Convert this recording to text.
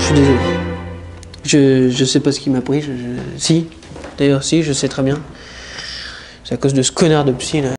suis désolé. Je sais pas ce qui m'a pris. Si, d'ailleurs si, je sais très bien. C'est à cause de ce connard de psy là.